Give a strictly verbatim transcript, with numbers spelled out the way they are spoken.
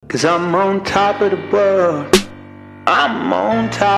Cause I'm on top of the world. I'm on top.